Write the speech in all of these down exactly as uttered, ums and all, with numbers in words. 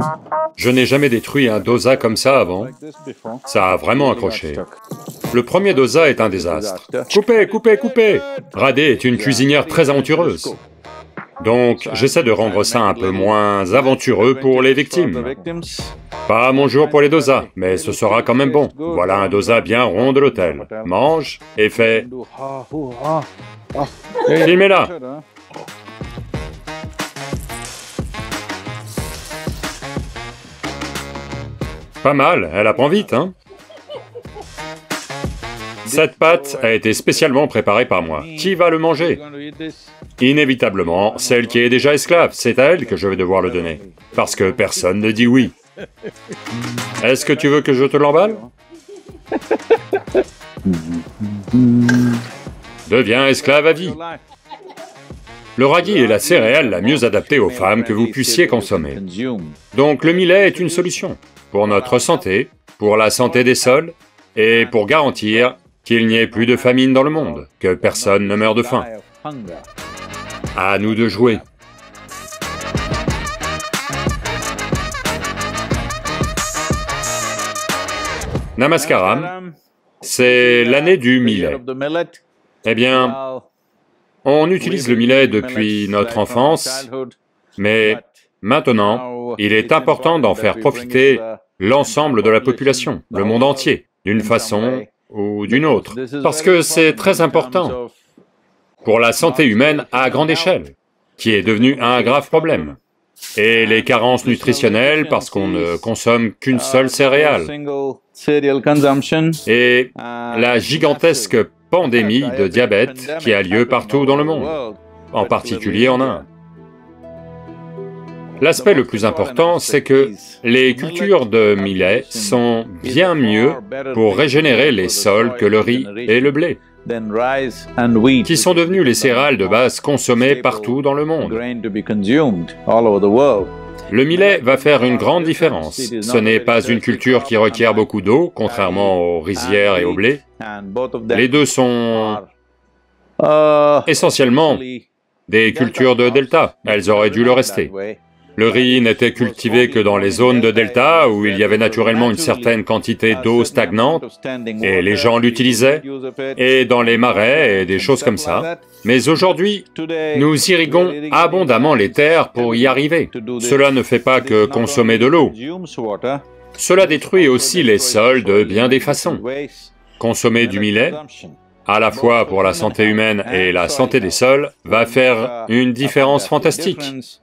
Je n'ai jamais détruit un dosa comme ça avant. Ça a vraiment accroché. Le premier dosa est un désastre. Coupez, coupez, coupez! Radé est une cuisinière très aventureuse. Donc, j'essaie de rendre ça un peu moins aventureux pour les victimes. Pas mon jour pour les dosas, mais ce sera quand même bon. Voilà un dosa bien rond de l'hôtel. Mange et fais... Filmez-la! Pas mal, elle apprend vite, hein? Cette pâte a été spécialement préparée par moi. Qui va le manger? Inévitablement, celle qui est déjà esclave, c'est à elle que je vais devoir le donner. Parce que personne ne dit oui. Est-ce que tu veux que je te l'emballe? Deviens esclave à vie. Le radis est la céréale la mieux adaptée aux femmes que vous puissiez consommer. Donc le millet est une solution, pour notre santé, pour la santé des sols, et pour garantir qu'il n'y ait plus de famine dans le monde, que personne ne meure de faim. À nous de jouer. Namaskaram, c'est l'année du millet. Eh bien, on utilise le millet depuis notre enfance, mais maintenant, il est important d'en faire profiter l'ensemble de la population, le monde entier, d'une façon ou d'une autre, parce que c'est très important pour la santé humaine à grande échelle, qui est devenue un grave problème. Et les carences nutritionnelles parce qu'on ne consomme qu'une seule céréale. Et la gigantesque pandémie de diabète qui a lieu partout dans le monde, en particulier en Inde. L'aspect le plus important, c'est que les cultures de millet sont bien mieux pour régénérer les sols que le riz et le blé, qui sont devenus les céréales de base consommées partout dans le monde. Le millet va faire une grande différence. Ce n'est pas une culture qui requiert beaucoup d'eau, contrairement aux rizières et au blé. Les deux sont essentiellement des cultures de delta, elles auraient dû le rester. Le riz n'était cultivé que dans les zones de delta où il y avait naturellement une certaine quantité d'eau stagnante, et les gens l'utilisaient, et dans les marais et des choses comme ça. Mais aujourd'hui, nous irriguons abondamment les terres pour y arriver. Cela ne fait pas que consommer de l'eau. Cela détruit aussi les sols de bien des façons. Consommer du millet, à la fois pour la santé humaine et la santé des sols, va faire une différence fantastique.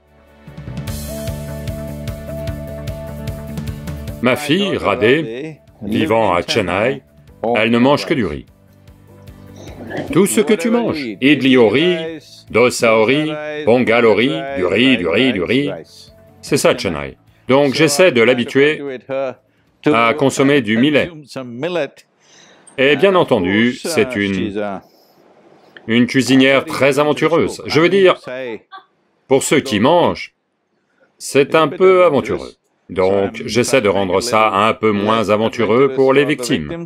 Ma fille, Radé, vivant à Chennai, elle ne mange que du riz. Tout ce que tu manges, idli au riz, dosa au riz, pongal au riz, du riz, du riz, du riz, c'est ça Chennai. Donc j'essaie de l'habituer à consommer du millet. Et bien entendu, c'est une, une cuisinière très aventureuse. Je veux dire, pour ceux qui mangent, c'est un peu aventureux. Donc, j'essaie de rendre ça un peu moins aventureux pour les victimes.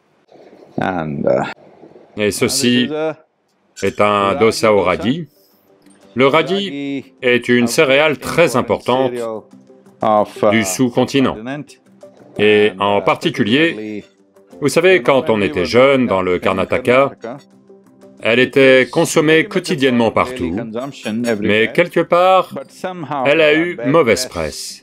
Et ceci est un dosa au radis. Le radis est une céréale très importante du sous-continent. Et en particulier, vous savez, quand on était jeune dans le Karnataka, elle était consommée quotidiennement partout, mais quelque part, elle a eu mauvaise presse.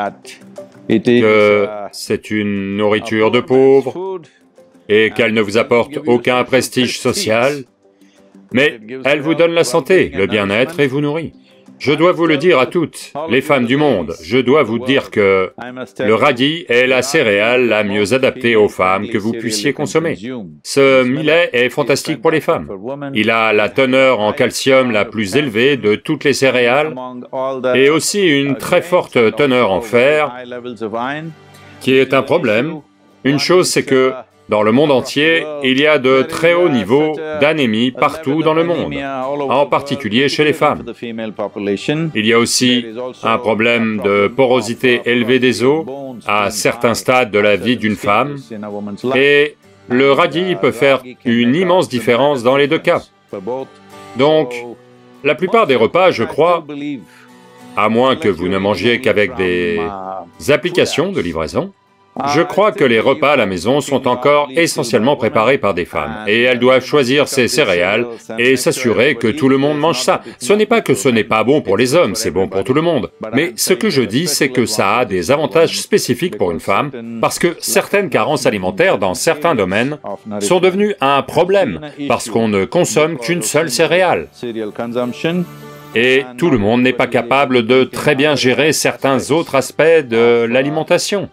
Que c'est une nourriture de pauvres et qu'elle ne vous apporte aucun prestige social, mais elle vous donne la santé, le bien-être et vous nourrit. Je dois vous le dire à toutes, les femmes du monde, je dois vous dire que le radis est la céréale la mieux adaptée aux femmes que vous puissiez consommer. Ce millet est fantastique pour les femmes. Il a la teneur en calcium la plus élevée de toutes les céréales et aussi une très forte teneur en fer, qui est un problème. Une chose, c'est que dans le monde entier, il y a de très hauts niveaux d'anémie partout dans le monde, en particulier chez les femmes. Il y a aussi un problème de porosité élevée des os à certains stades de la vie d'une femme, et le radis peut faire une immense différence dans les deux cas. Donc, la plupart des repas, je crois, à moins que vous ne mangiez qu'avec des applications de livraison. Je crois que les repas à la maison sont encore essentiellement préparés par des femmes, et elles doivent choisir ces céréales et s'assurer que tout le monde mange ça. Ce n'est pas que ce n'est pas bon pour les hommes, c'est bon pour tout le monde. Mais ce que je dis, c'est que ça a des avantages spécifiques pour une femme, parce que certaines carences alimentaires dans certains domaines sont devenues un problème, parce qu'on ne consomme qu'une seule céréale. Et tout le monde n'est pas capable de très bien gérer certains autres aspects de l'alimentation.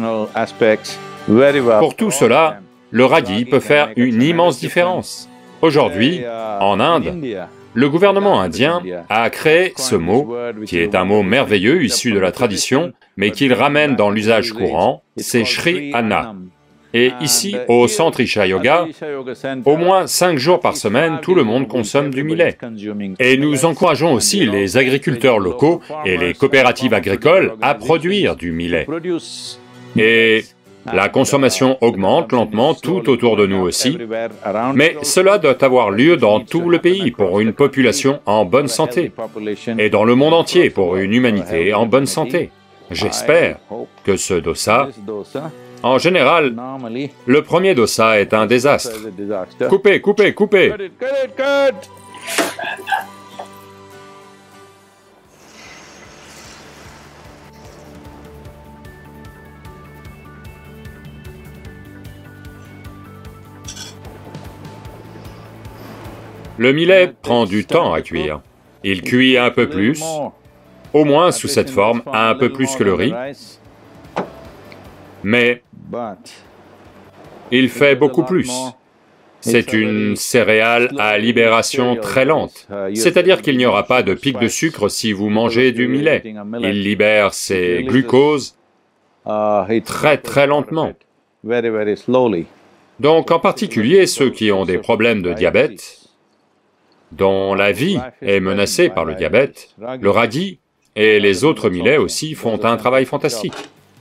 Pour tout cela, le raggi peut faire une immense différence. Aujourd'hui, en Inde, le gouvernement indien a créé ce mot, qui est un mot merveilleux issu de la tradition, mais qu'il ramène dans l'usage courant, c'est Shri Anna. Et ici, au centre Isha Yoga, au moins cinq jours par semaine, tout le monde consomme du millet. Et nous encourageons aussi les agriculteurs locaux et les coopératives agricoles à produire du millet. Et la consommation augmente lentement tout autour de nous aussi, mais cela doit avoir lieu dans tout le pays pour une population en bonne santé, et dans le monde entier pour une humanité en bonne santé. J'espère que ce dosa, en général, le premier dosa est un désastre. Coupez, coupez, coupez! Le millet prend du temps à cuire. Il cuit un peu plus, au moins sous cette forme, un peu plus que le riz, mais il fait beaucoup plus. C'est une céréale à libération très lente, c'est-à-dire qu'il n'y aura pas de pic de sucre si vous mangez du millet. Il libère ses glucoses très très lentement. Donc en particulier ceux qui ont des problèmes de diabète, dont la vie est menacée par le diabète, le raggi et les autres millets aussi font un travail fantastique.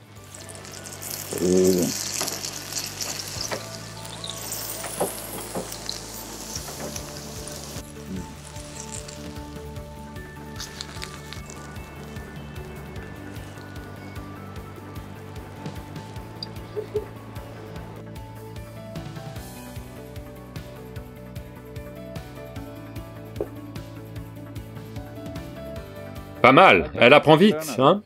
Pas mal, elle apprend vite, hein?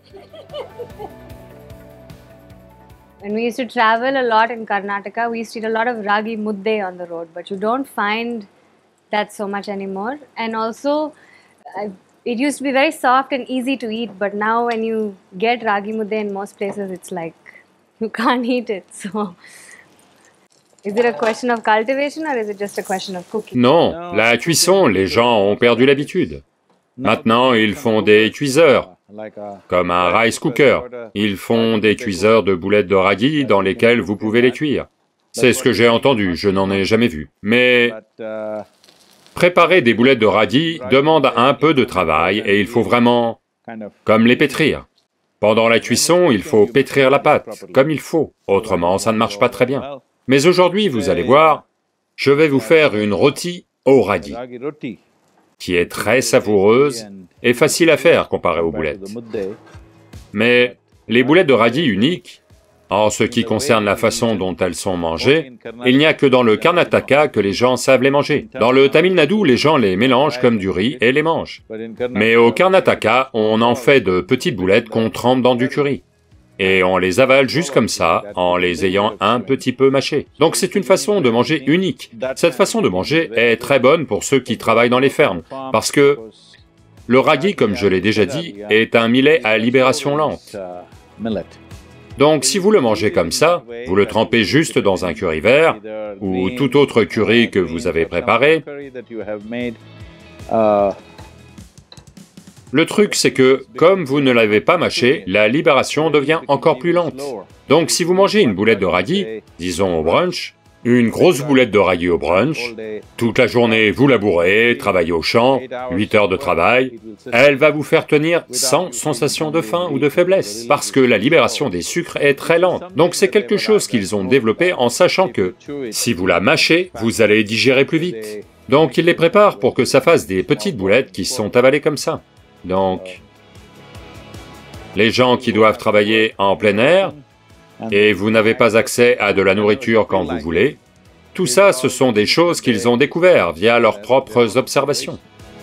When we used to travel a lot in Karnataka, we used to eat a lot of ragi mudde on the road, but you don't find that so much anymore. And also, uh, it used to be very soft and easy to eat, but now when you get ragi mudde in most places, it's like you can't eat it. So, is it a question of cultivation or is it just a question of cooking? Non, la cuisson, les gens ont perdu l'habitude. Maintenant, ils font des cuiseurs, comme un rice cooker. Ils font des cuiseurs de boulettes de raggi dans lesquelles vous pouvez les cuire. C'est ce que j'ai entendu, je n'en ai jamais vu. Mais préparer des boulettes de raggi demande un peu de travail et il faut vraiment, comme les pétrir. Pendant la cuisson, il faut pétrir la pâte, comme il faut, autrement ça ne marche pas très bien. Mais aujourd'hui, vous allez voir, je vais vous faire une rôti au raggi, qui est très savoureuse et facile à faire comparée aux boulettes. Mais les boulettes de raggi uniques, en ce qui concerne la façon dont elles sont mangées, il n'y a que dans le Karnataka que les gens savent les manger. Dans le Tamil Nadu, les gens les mélangent comme du riz et les mangent. Mais au Karnataka, on en fait de petites boulettes qu'on trempe dans du curry. Et on les avale juste comme ça, en les ayant un petit peu mâchés. Donc c'est une façon de manger unique. Cette façon de manger est très bonne pour ceux qui travaillent dans les fermes, parce que le raggi, comme je l'ai déjà dit, est un millet à libération lente. Donc si vous le mangez comme ça, vous le trempez juste dans un curry vert, ou tout autre curry que vous avez préparé. Le truc, c'est que, comme vous ne l'avez pas mâché, la libération devient encore plus lente. Donc si vous mangez une boulette de raggi, disons au brunch, une grosse boulette de raggi au brunch, toute la journée vous labourez, travaillez au champ, huit heures de travail, elle va vous faire tenir sans sensation de faim ou de faiblesse, parce que la libération des sucres est très lente. Donc c'est quelque chose qu'ils ont développé en sachant que, si vous la mâchez, vous allez digérer plus vite. Donc ils les préparent pour que ça fasse des petites boulettes qui sont avalées comme ça. Donc, les gens qui doivent travailler en plein air, et vous n'avez pas accès à de la nourriture quand vous voulez, tout ça, ce sont des choses qu'ils ont découvertes via leurs propres observations.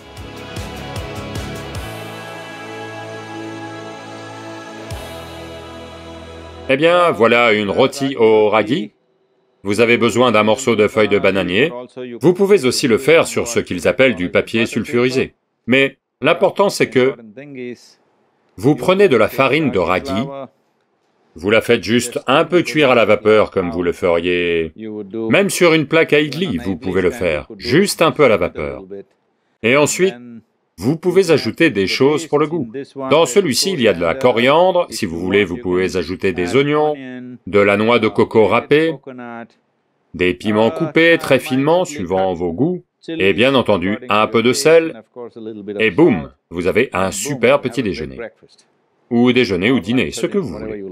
Eh bien, voilà une rôtie au ragi. Vous avez besoin d'un morceau de feuille de bananier. Vous pouvez aussi le faire sur ce qu'ils appellent du papier sulfurisé. Mais l'important, c'est que vous prenez de la farine de ragi, vous la faites juste un peu cuire à la vapeur comme vous le feriez, même sur une plaque à idli, vous pouvez le faire, juste un peu à la vapeur. Et ensuite, vous pouvez ajouter des choses pour le goût. Dans celui-ci, il y a de la coriandre, si vous voulez, vous pouvez ajouter des oignons, de la noix de coco râpée, des piments coupés très finement suivant vos goûts, et bien entendu, un peu de sel, et boum, vous avez un super petit déjeuner. Ou déjeuner ou dîner, ce que vous voulez.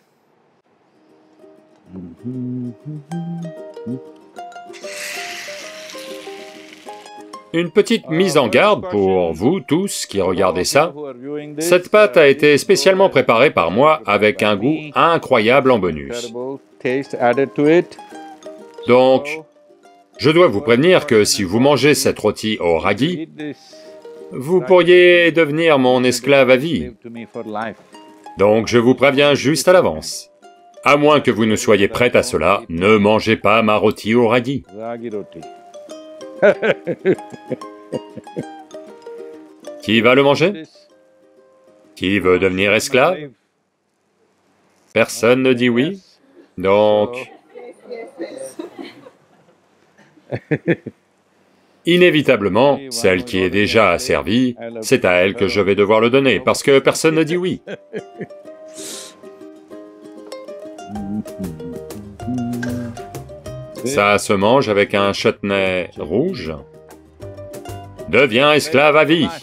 Une petite mise en garde pour vous tous qui regardez ça. Cette pâte a été spécialement préparée par moi avec un goût incroyable en bonus. Donc, je dois vous prévenir que si vous mangez cette rôtie au ragi, vous pourriez devenir mon esclave à vie. Donc je vous préviens juste à l'avance. À moins que vous ne soyez prêts à cela, ne mangez pas ma rôtie au ragi. Qui va le manger? Qui veut devenir esclave? Personne ne dit oui. Donc... inévitablement, celle qui est déjà asservie, c'est à elle que je vais devoir le donner, parce que personne ne dit oui. Ça se mange avec un chutney rouge. Deviens esclave à vie.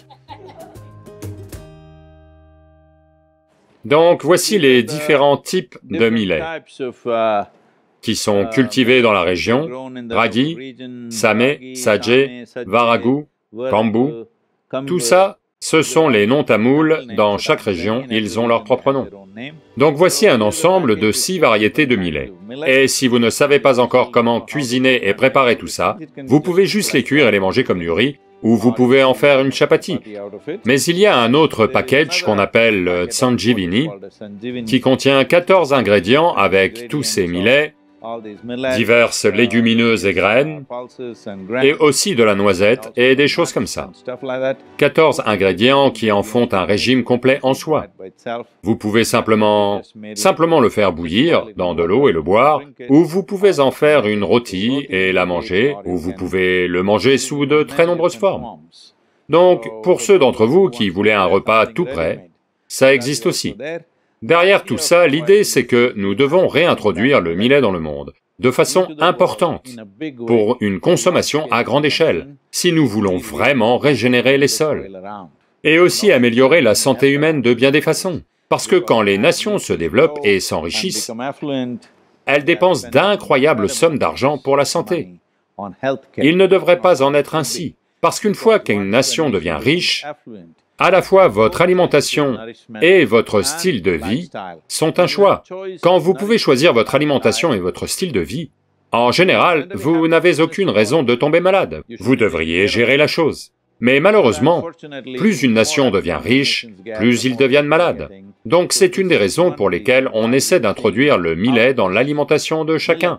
Donc voici les différents types de millets qui sont cultivés dans la région: ragi, samé, sajé, varagu, kambu. Tout ça, ce sont les noms tamouls, dans chaque région, ils ont leur propre nom. Donc voici un ensemble de six variétés de millets. Et si vous ne savez pas encore comment cuisiner et préparer tout ça, vous pouvez juste les cuire et les manger comme du riz, ou vous pouvez en faire une chapati. Mais il y a un autre package qu'on appelle le Sanjivini, qui contient quatorze ingrédients avec tous ces millets, diverses légumineuses et graines, et aussi de la noisette et des choses comme ça. quatorze ingrédients qui en font un régime complet en soi. Vous pouvez simplement, simplement le faire bouillir dans de l'eau et le boire, ou vous pouvez en faire une rôtie et la manger, ou vous pouvez le manger sous de très nombreuses formes. Donc, pour ceux d'entre vous qui voulaient un repas tout prêt, ça existe aussi. Derrière tout ça, l'idée c'est que nous devons réintroduire le millet dans le monde, de façon importante, pour une consommation à grande échelle, si nous voulons vraiment régénérer les sols. Et aussi améliorer la santé humaine de bien des façons, parce que quand les nations se développent et s'enrichissent, elles dépensent d'incroyables sommes d'argent pour la santé. Il ne devrait pas en être ainsi, parce qu'une fois qu'une nation devient riche, à la fois votre alimentation et votre style de vie sont un choix. Quand vous pouvez choisir votre alimentation et votre style de vie, en général, vous n'avez aucune raison de tomber malade. Vous devriez gérer la chose. Mais malheureusement, plus une nation devient riche, plus ils deviennent malades. Donc c'est une des raisons pour lesquelles on essaie d'introduire le millet dans l'alimentation de chacun.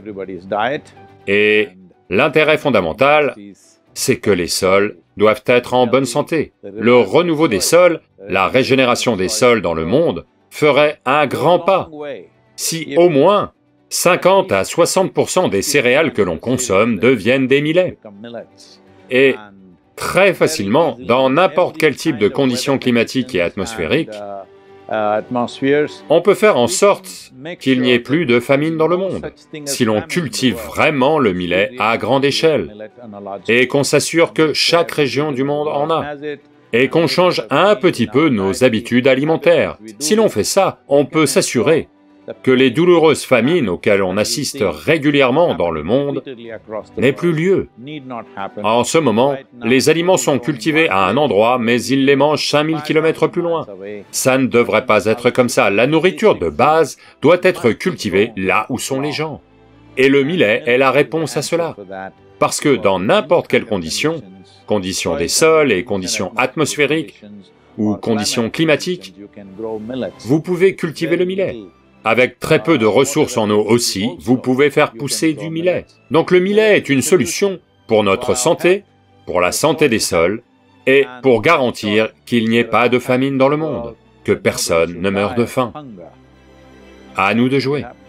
Et l'intérêt fondamental, c'est que les sols doivent être en bonne santé. Le renouveau des sols, la régénération des sols dans le monde ferait un grand pas. Si au moins cinquante à soixante pour cent des céréales que l'on consomme deviennent des millets. Et très facilement, dans n'importe quel type de conditions climatiques et atmosphériques, on peut faire en sorte qu'il n'y ait plus de famine dans le monde, si l'on cultive vraiment le millet à grande échelle, et qu'on s'assure que chaque région du monde en a, et qu'on change un petit peu nos habitudes alimentaires. Si l'on fait ça, on peut s'assurer que les douloureuses famines auxquelles on assiste régulièrement dans le monde n'aient plus lieu. En ce moment, les aliments sont cultivés à un endroit, mais ils les mangent cinq mille kilomètres plus loin. Ça ne devrait pas être comme ça. La nourriture de base doit être cultivée là où sont les gens. Et le millet est la réponse à cela. Parce que dans n'importe quelle condition, conditions des sols et conditions atmosphériques, ou conditions climatiques, vous pouvez cultiver le millet. Avec très peu de ressources en eau aussi, vous pouvez faire pousser du millet. Donc le millet est une solution pour notre santé, pour la santé des sols, et pour garantir qu'il n'y ait pas de famine dans le monde, que personne ne meure de faim. À nous de jouer.